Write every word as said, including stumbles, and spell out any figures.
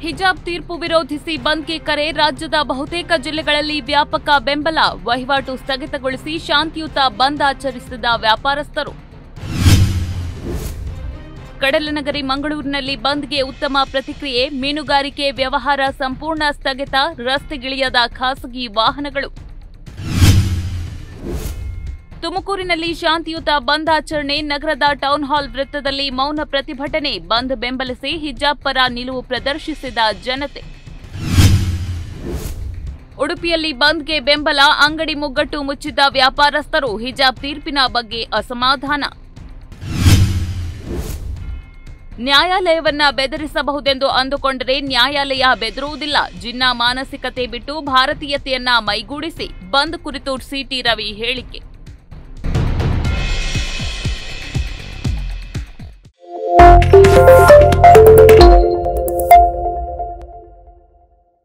ಹಿಜಾಬ್ ತೀರ್ಪು ವಿರೋಧಿಸಿ ಬಂದ್ಗೆ ಕರೆ. ರಾಜ್ಯದ ಬಹುತೇಕ ಜಿಲ್ಲೆಗಳಲ್ಲಿ ವ್ಯಾಪಕ ಬೆಂಬಲ. ವಹಿವಾಟು ಸ್ಥಗಿತಗೊಳಿಸಿ ಶಾಂತಿಯುತ ಬಂದ್ ಆಚರಿಸಿದ ವ್ಯಾಪಾರಸ್ಥರು. ಕಡಲನಗರಿ ಮಂಗಳೂರಿನಲ್ಲಿ ಬಂದ್ಗೆ ಉತ್ತಮ ಪ್ರತಿಕ್ರಿಯೆ. ಮೀನುಗಾರಿಕೆ ವ್ಯವಹಾರ ಸಂಪೂರ್ಣ ಸ್ಥಗಿತ. ರಸ್ತೆಗಿಳಿಯದ ಖಾಸಗಿ ವಾಹನಗಳು. ತುಮಕೂರಿನಲ್ಲಿ ಶಾಂತಿಯುತ ಬಂದ್ ಆಚರಣೆ. ನಗರದ ಟೌನ್ ಹಾಲ್ ವೃತ್ತದಲ್ಲಿ ಮೌನ ಪ್ರತಿಭಟನೆ. ಬಂದ್ ಬೆಂಬಲಿಸಿ ಹಿಜಾಬ್ ಪರ ನಿಲುವು ಪ್ರದರ್ಶಿಸಿದ ಜನತೆ. ಉಡುಪಿಯಲ್ಲಿ ಬಂದ್ಗೆ ಬೆಂಬಲ. ಅಂಗಡಿ ಮುಗ್ಗಟ್ಟು ಮುಚ್ಚಿದ ವ್ಯಾಪಾರಸ್ಥರು. ಹಿಜಾಬ್ ತೀರ್ಪಿನ ಬಗ್ಗೆ ಅಸಮಾಧಾನ. ನ್ಯಾಯಾಲಯವನ್ನ ಬೆದರಿಸಬಹುದೆಂದು ಅಂದುಕೊಂಡರೆ ನ್ಯಾಯಾಲಯ ಬೆದರುವುದಿಲ್ಲ. ಜಿನ್ನಾ ಮಾನಸಿಕತೆ ಬಿಟ್ಟು ಭಾರತೀಯತೆಯನ್ನ ಮೈಗೂಡಿಸಿ. ಬಂದ್ ಕುರಿತು ಸಿಟಿ ರವಿ ಹೇಳಿಕೆ.